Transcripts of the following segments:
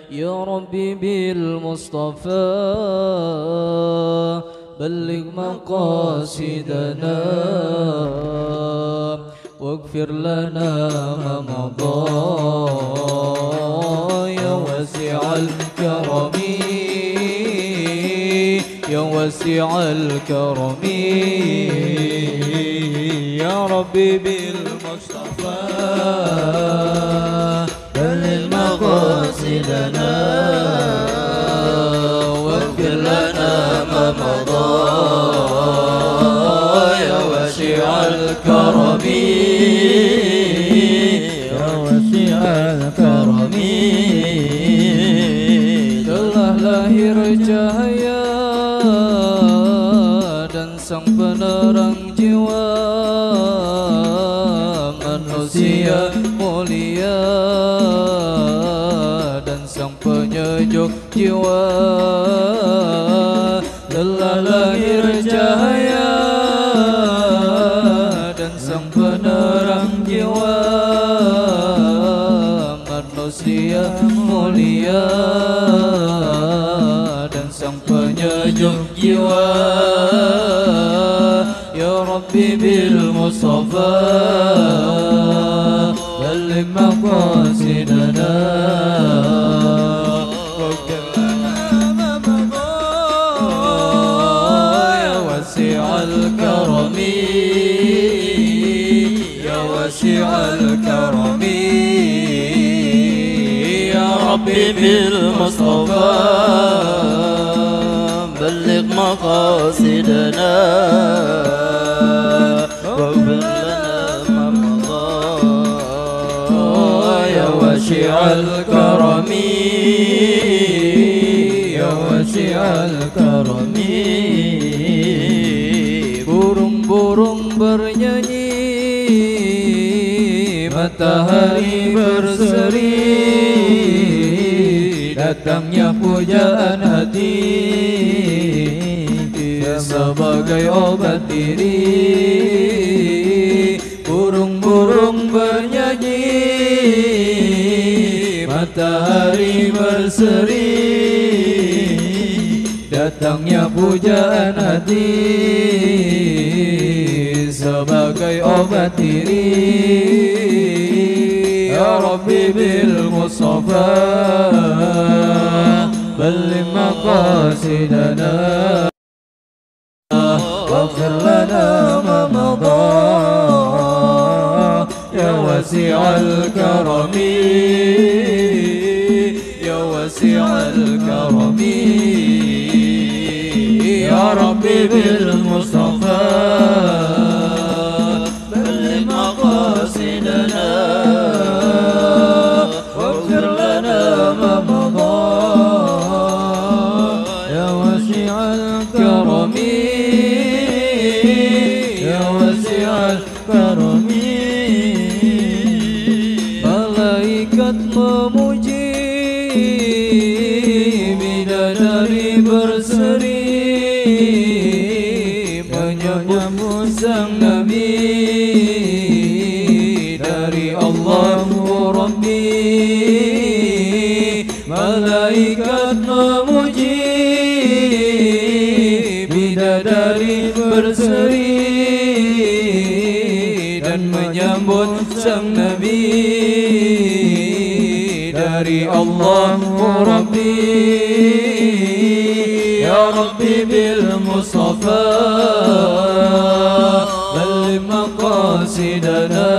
يا ربي بالمصطفى بلغ مقاصدنا واغفر لنا ما مضى يا واسع الكرم يا واسع الكرم يا ربي بالمصطفى بلغ مقاصدنا واغفر لنا ما مضى يا واسع الكرم يا واسع الكرم telah lahir cahaya dan sang penerang jiwa manusia mulia dan sang penyejuk jiwa. Telah lahir cahaya dan sang penerang jiwa manusia mulia dan sang penyejuk jiwa. Ya Rabbi bil Mustafa بلغ مقاصدنا واغفر لنا ما مضى يا واسع الكرم يا واسع الكرم يا ربي بالمصطفى بلغ مقاصدنا واغفر واسع الكرم يا واسع الكرم. Burung-burung bernyanyi, matahari berseri, datangnya pujaan hati sebagai obat diri. Burung-burung bernyanyi, matahari berseri, datangnya pujaan hati sebagai obat diri. Ya Rabbi bil Mustafa balligh maqasidana waghfir lana ma madha ya wasi'al karami ya wasi'al karami ya Rabbi bil Mustafa balligh maqasidana waghfir lana ma madha ya wasi'al karami ya wasi'al karami. Malaikat memuji, bidadari berseri, menyambut sang Nabi dari Allahu Rabbi. Malaikat memuji, bidadari berseri dan menyambut sang Nabi dari Allahu Rabbi. Ya Rabbi bil Mustafa balligh maqasidana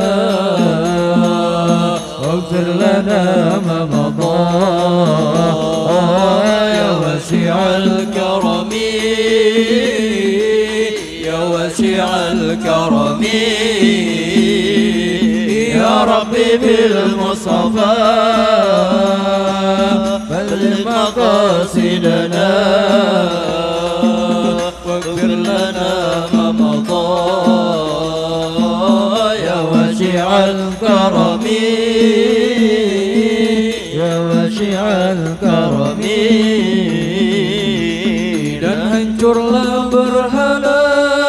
waghfir lana ma madha ya wasi'al karami ya wasi'al karami ya Rabbi bil Mustafa balligh maqasidana waghfir lana ma madha ya wasi'al karami ya wasi'al karami. Dan hancurlah berhala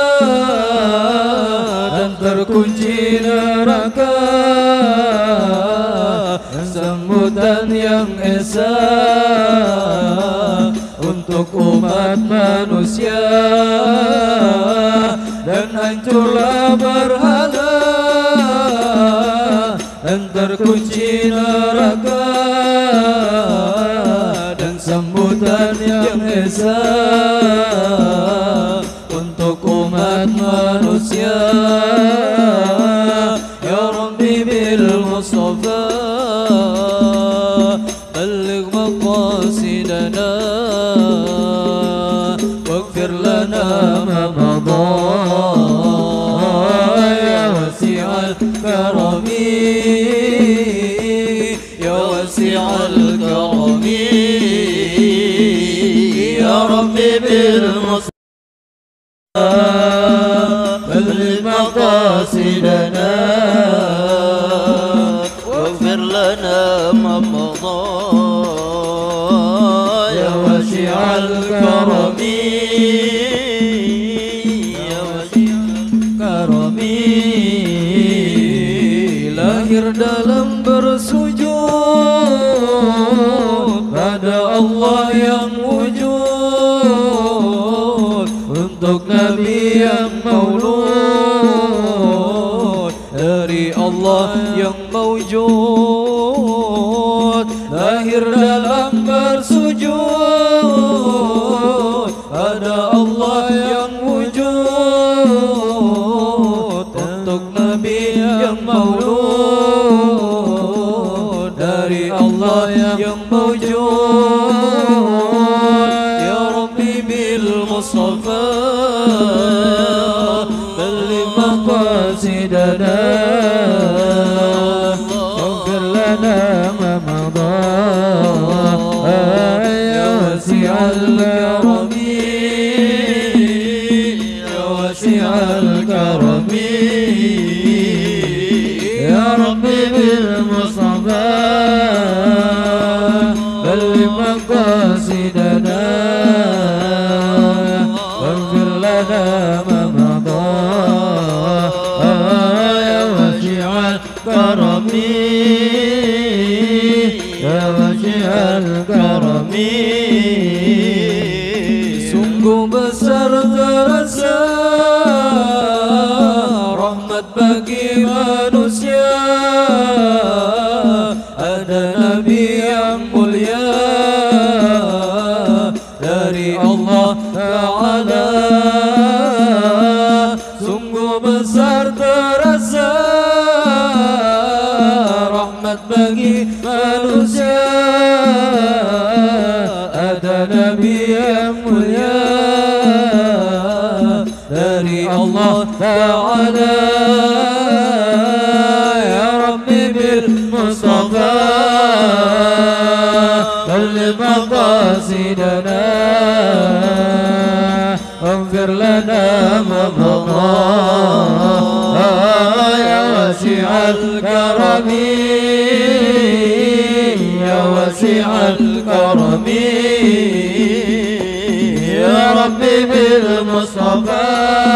dan terkunci neraka, sambutan ya yang esa untuk umat manusia, dan hancurlah berhala dan terkunci neraka, dan sambutan yang esa untuk umat manusia. Ya Rabbi bil Mustafa balligh maqasidana waghfir lana ma madha ya wasi'al karami ya wasi'al karami. Ya Rabbi bil Mustafa بلغ مقاصدنا واغفر لنا ما مضى يا واسع الكرم يا واسع الكرم. Lahir dalam bersujud pada Allah yang wujud, untuk Nabi yang maulud dari Allah yang mawjud. Lahir dalam bersujud pada Allah yang wujud, untuk Nabi yang maulud dari Allah yang mawjud. Ya Rabbi bil Mustafa بلغ مقاصدنا واغفر لنا ما مضى يا واسع الكرم يا واسع الكرم. يا ربي بالمصطفى بلغ مقاصدنا واغفر لنا ما مضى يا واسع الكرم يا واسع الكرم. Sungguh besar terasa rahmat bagi manusia, ada Nabi yang mulia dari Allah Ta'ala. Sungguh besar terasa rahmat bagi manusia, ada Nabi yang mulia dari Allah Ta'ala. Ya Rabbi bil Mustafa بلغ مقاصدنا واغفر لنا ما مضى يا واسع الكرم يا واسع الكرم. يا ربي بالمصطفى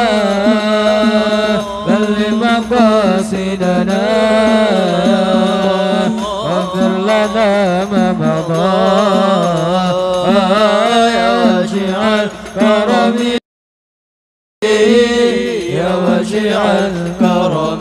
بلغ مقاصدنا واغفر لنا ما مضى يا واسع الكرم يا واسع الكرم.